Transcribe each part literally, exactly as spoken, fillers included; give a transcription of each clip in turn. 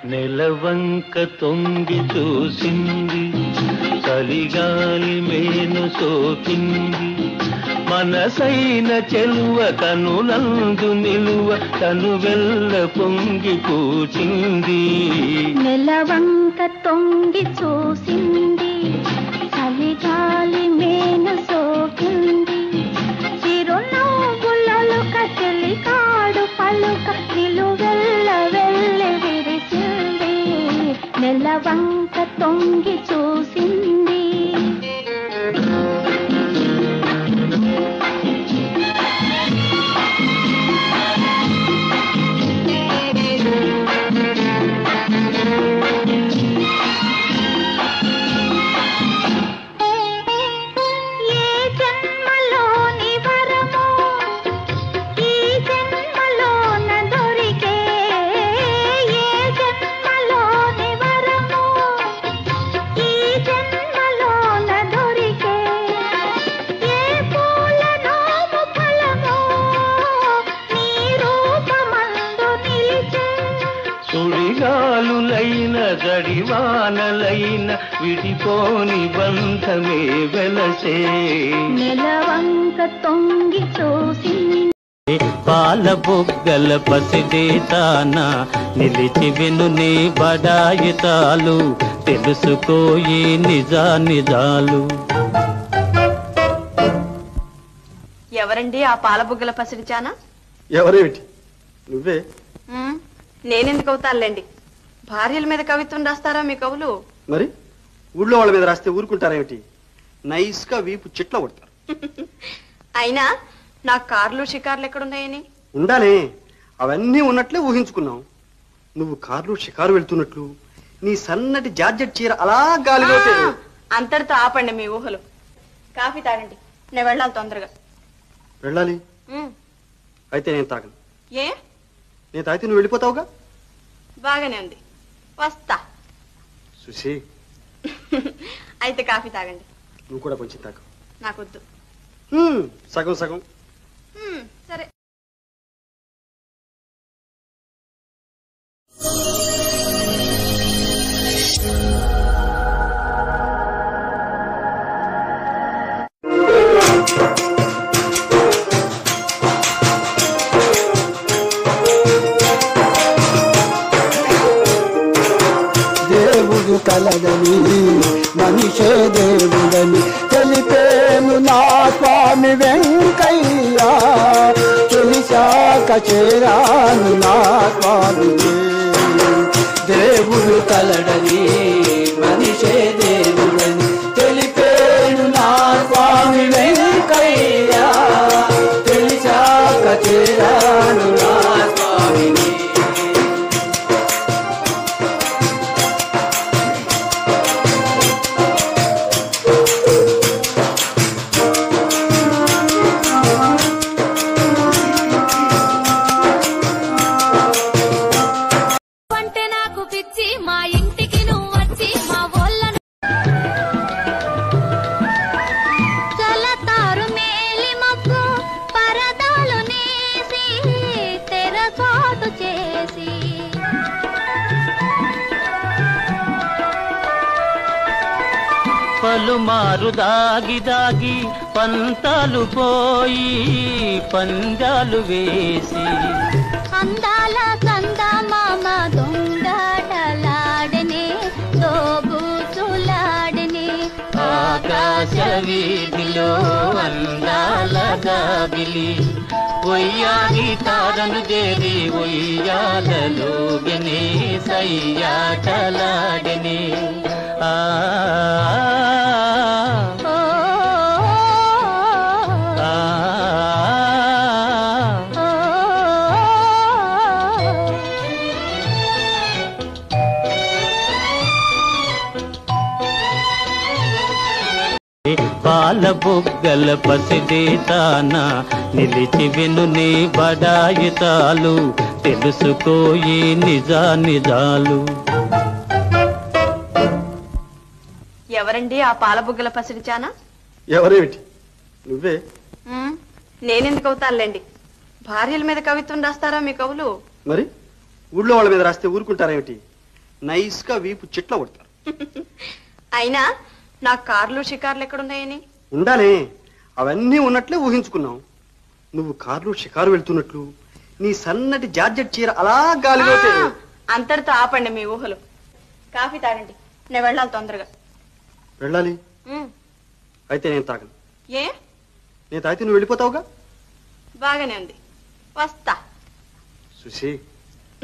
నెలవంక తొంగి చూసింది, చలిగాలి మేను సోకింది, మనసైన చెలువ కనులందు నిలువ తను వెల్ల పొంగి పూచింది. నెలవంక తొంగి చూసింది, చలిగాలి మేను సోకింది, చిరునవ్వులలుక చెలికాడు పలుక నిలువెల్ల వెళ్ళి విరిచింది. నెలవంక తొంగి చూసింది. సుడిగాలులైన జడివానలైన విడిపోని బంధమే వెలసే. నెలవంక తొంగి చూసింది. పాల బొగ్గల పసిదేతాన నిలిచి విను నీ బడాయితాలు, తెలుసుకోయి నిజా నిజాలు. ఎవరండి ఆ పాల బుగ్గల పసిడిచానా? ఎవరేమిటి? నువ్వే. నేనెందుకు అవుతానులేండి. భార్యల మీద కవిత్వం రాస్తారా మీ కవులు? మరి ఊళ్ళో వాళ్ళ మీద రాస్తే ఊరుకుంటారేమిటి? నైస్ గా వీపు చెట్ల కొడతారు. అయినా నాకు కార్లు షికార్లు ఎక్కడున్నాయని? ఉండాలి, అవన్నీ ఉన్నట్లే ఊహించుకున్నావు. నువ్వు కార్లు షికారు వెళ్తున్నట్లు, నీ సన్నటి జార్జెట్ చీర అలా గాలిలో. అంతటితో ఆపండి మీ ఊహలు. కాఫీ తాగండి, నేను వెళ్ళాలి తొందరగా. వెళ్ళాలి? అయితే నేను తాగను. ఏ? నేను తాగితే నువ్వు వెళ్ళిపోతావుగా. బాగానే ఉంది, వస్తా. సుశీ, అయితే కాఫీ తాగండి. నువ్వు కూడా కొంచెం తాగు. నాకొద్దు. సగం సగం. సరే. దేవుడు కలదని మనిషే దేవుడని తెలిపేను నా స్వామి వెంకయ్య, తెలిసాక చేరాను నా స్వామి. దేవుడు కలడని మనిషే దేవుడని తెలిపేను నా స్వామి వెంకయ్య, తెలిసాక చేరాను నా స్వామిని. పలుమారు దాగి దాగి పంతాలు పోయి పంజాలు వేసి, అందాల కందమామ దొంగడలాడనే దోబూచులాడనే, ఆకాశ వీధిలో అందాల గాబిలి ఒయ్యాని తారను చేరి ఒయ్యాలలోగనే సయ్యాటలాడనే. ఆ పాల బొగ్గల పసిదేతాన నిలిచి విను నీ బడాయితాలు, తెలుసుకోయి నిజా నిజాలు. ఎవరండి ఆ పాల బుగ్గల పసిడిచానా? ఎవరేమిటి? నువ్వే. నేనెందుకు అవుతానులేండి. భార్యల మీద కవిత్వం రాస్తారా మీ కవులు? మరి ఊళ్ళో వాళ్ళ మీద రాస్తే ఊరుకుంటారేమిటి? నైస్ గా వీపు చెట్ల కొడతారు. అయినా నా కార్లు షికార్లు ఎక్కడున్నాయని? ఉండాలే, అవన్నీ ఉన్నట్లే ఊహించుకున్నాం. నువ్వు కార్లు షికారు వెళ్తున్నట్లు నీ సన్నటి జార్జెట్ చీర అలా గాలిలో ఆ, తే- అంతటితో ఆపండి మీ ఊహలు. కాఫీ తాగండి, నేను వెళ్ళాలి తొందరగా. వెళ్ళాలి. ఉమ్, అయితే నేను తాగను. ఏ? నేను తాగితే నువ్వు వెళ్ళిపోతావుగా. బాగానే ఉంది, వస్తా. సుశీ,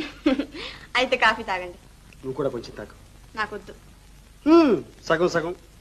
అయితే కాఫీ తాగండి. నువ్వు కూడా కొంచెం తాగు. నాకొద్దు. హ్మ్, సగం సగం